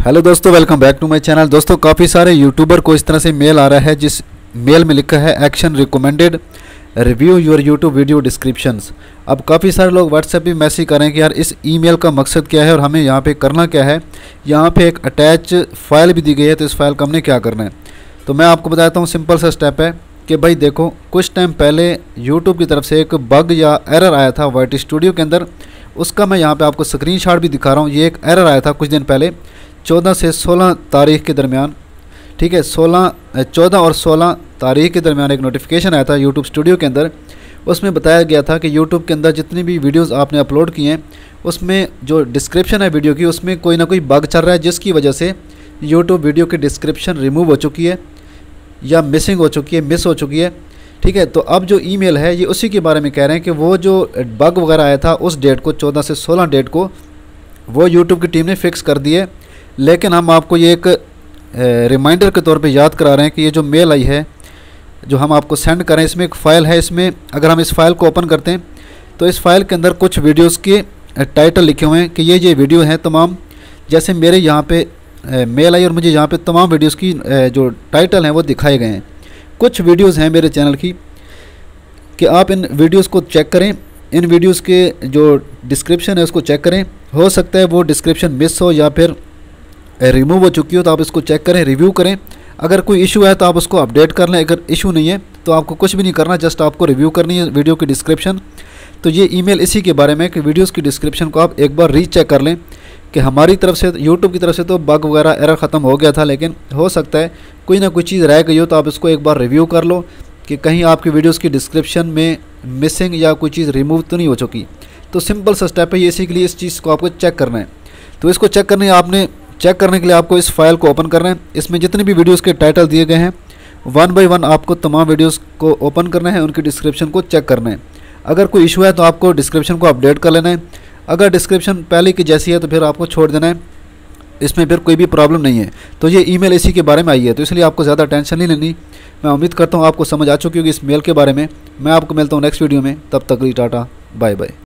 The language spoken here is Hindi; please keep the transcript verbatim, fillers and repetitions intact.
हेलो दोस्तों, welcome back to my channel. दोस्तों काफ़ी सारे यूट्यूबर को इस तरह से मेल आ रहा है जिस मेल में लिखा है action recommended review your YouTube video descriptions. अब काफ़ी सारे लोग व्हाट्सएप पे मैसेज करें कि यार इस ईमेल का मकसद क्या है और हमें यहाँ पे करना क्या है। यहाँ पे एक अटैच फाइल भी दी गई है, तो इस फाइल का हमने क्या करना है। तो मैं आपको बताता हूँ, सिंपल सा स्टेप है कि भाई देखो, कुछ टाइम पहले यूट्यूब की तरफ से एक बग या एरर आया था वाईटी स्टूडियो के अंदर। उसका मैं यहाँ पे आपको स्क्रीनशॉट भी दिखा रहा हूँ। ये एक एरर आया था कुछ दिन पहले, चौदह से सोलह तारीख के दरमियान, ठीक है। सोलह चौदह और सोलह तारीख के दरमियान एक नोटिफिकेशन आया था यूट्यूब स्टूडियो के अंदर। उसमें बताया गया था कि यूट्यूब के अंदर जितनी भी वीडियोस आपने अपलोड किए हैं उसमें जो डिस्क्रिप्शन है वीडियो की, उसमें कोई ना कोई बग चल रहा है, जिसकी वजह से यूट्यूब वीडियो की डिस्क्रिप्शन रिमूव हो चुकी है या मिसिंग हो चुकी है, मिस हो चुकी है, ठीक है। तो अब जो ईमेल है ये उसी के बारे में कह रहे हैं कि वो जो बग वगैरह आया था उस डेट को, चौदह से सोलह डेट को, वो यूट्यूब की टीम ने फिक्स कर दी है। लेकिन हम आपको ये एक रिमाइंडर के तौर पे याद करा रहे हैं कि ये जो मेल आई है जो हम आपको सेंड करें, इसमें एक फ़ाइल है। इसमें अगर हम इस फाइल को ओपन करते हैं तो इस फाइल के अंदर कुछ वीडियोस के टाइटल लिखे हुए हैं कि ये ये वीडियो हैं तमाम। जैसे मेरे यहाँ पे मेल आई और मुझे यहाँ पे तमाम वीडियोस की जो टाइटल हैं वो दिखाए गए हैं। कुछ वीडियोस हैं मेरे चैनल की कि आप इन वीडियोस को चेक करें, इन वीडियोस के जो डिस्क्रिप्शन है उसको चेक करें। हो सकता है वो डिस्क्रिप्शन मिस हो या फिर रिमूव हो चुकी हो, तो आप इसको चेक करें, रिव्यू करें। अगर कोई इशू है तो आप उसको अपडेट कर लें, अगर इशू नहीं है तो आपको कुछ भी नहीं करना, जस्ट आपको रिव्यू करनी है वीडियो की डिस्क्रिप्शन। तो ये ईमेल इसी के बारे में कि वीडियोस की डिस्क्रिप्शन को आप एक बार रीचेक कर लें कि हमारी तरफ से, यूट्यूब की तरफ से तो बग वगैरह एरर ख़त्म हो गया था, लेकिन हो सकता है कोई ना कोई चीज़ रह गई हो, तो आप इसको एक बार रिव्यू कर लो कि कहीं आपकी वीडियोज़ की डिस्क्रिप्शन में मिसिंग या कोई चीज़ रिमूव तो नहीं हो चुकी। तो सिंपल सा स्टेप है ये, इसी के लिए इस चीज़ को आपको चेक करना है। तो इसको चेक करने आपने चेक करने के लिए आपको इस फाइल को ओपन करना है। इसमें जितने भी वीडियोस के टाइटल दिए गए हैं वन बाय वन आपको तमाम वीडियोस को ओपन करना है, उनकी डिस्क्रिप्शन को चेक करना है। अगर कोई इशू है तो आपको डिस्क्रिप्शन को अपडेट कर लेना है। अगर डिस्क्रिप्शन पहले की जैसी है तो फिर आपको छोड़ देना है, इसमें फिर कोई भी प्रॉब्लम नहीं है। तो ये ईमेल इसी के बारे में आई है, तो इसलिए आपको ज़्यादा टेंशन नहीं लेनी। मैं उम्मीद करता हूँ आपको समझ आ चुकी होगी इस मेल के बारे में। मैं आपको मिलता हूँ नेक्स्ट वीडियो में, तब तक टाटा बाय बाय।